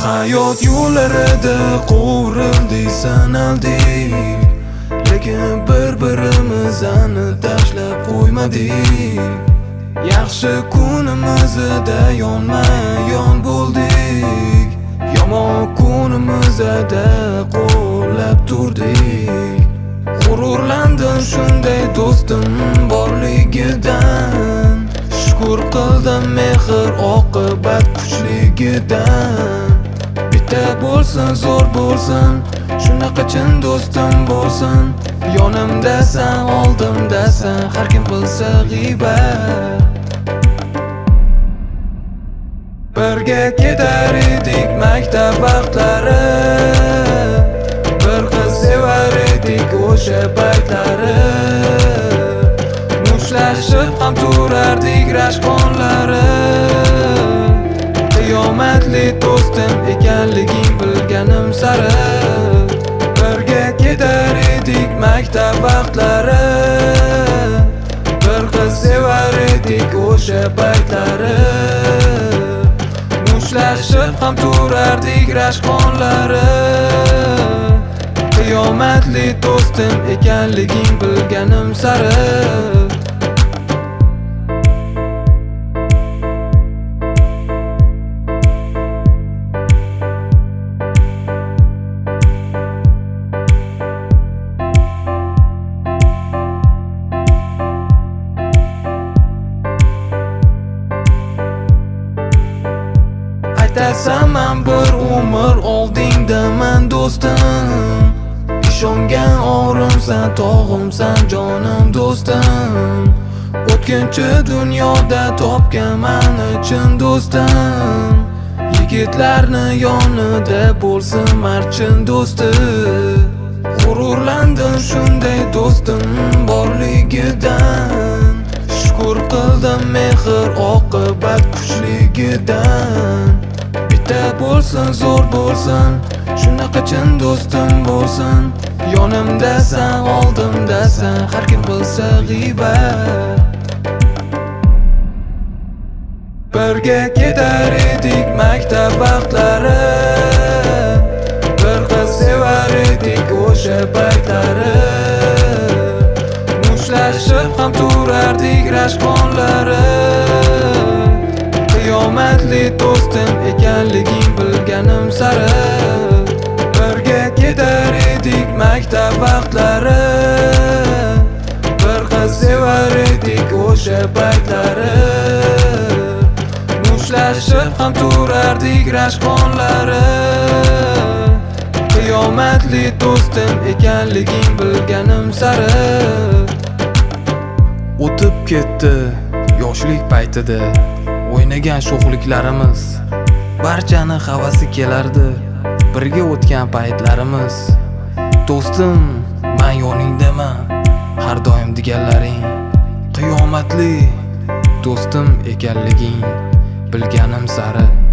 Hayot yo'llarida quvrildik, sanaldik, lekin bir-birimizni tashlab qo'ymadik. Yaxshi kunimizda yonma-yon bo'ldik, yomon kunimizda qo'llab turdik. G'ururlandim shunday do'stim borligidan, shukr qildim mehr oqibat kuchligidan. Bitta bo'lsin, zo'r bo'lsin, shunaqa chin do'stim bo'lsin. Yonimdasan, oldimdasan, har kim bilsa g'iybat. Birga ketar edik maktab vaqtlari, bir qiz sevar edik o'sha paytlari. Mushtlashib ham turardik rashqonlari. Qiyomatli do'stim ekanliging bilganim sari. Birga ketar edik maktab vaqtlari, bir qiz sevar edik o'sha paytlari. Mushtlashib ham turardik rashqonlari. Qiyomatli do'stim ekanliging bilganim sari. Aytasan bir umr oldingdaman do'stim, ishongan orimsan, tog'imsan, jonim do'stim. O'tkinchi dunyoda topganman chin do'stim, yigitlarni yonida bo'lsin marchin do'sti. G'ururlandim shunday do'stim borligidan, shukr qildim mehr oqibat kuchligidan. Bitta bo'lsin, zo'r bo'lsin, shunaqa chin do'stim bo'lsin. Yonimdasan, oldimdasan, har kim bilsa g'iybat. Birga ketar edik maktab vaqtlari, bir qiz sevar edik o'sha paytlari. Mushtlashib ham turardik rashqonlari. Qiyomatli do'stim ekanliging bilganim sari. Birga ketar edik maktab vaqtlari, bir qiz sevar edik o'sha paytlari. Mushtlashib ham turardik rashqonlari. Qiyomatli do'stim ekanliging bilganim sari. O'tib ketdi yoshlik paytida o'ynagan sho'xliklarimiz, barchani havasi kelardi birga o'tgan paytlarimiz. Do'stim, men yoningdaman, har doim deganlaring. Qiyomatli do'stim ekanliging bilganim sari.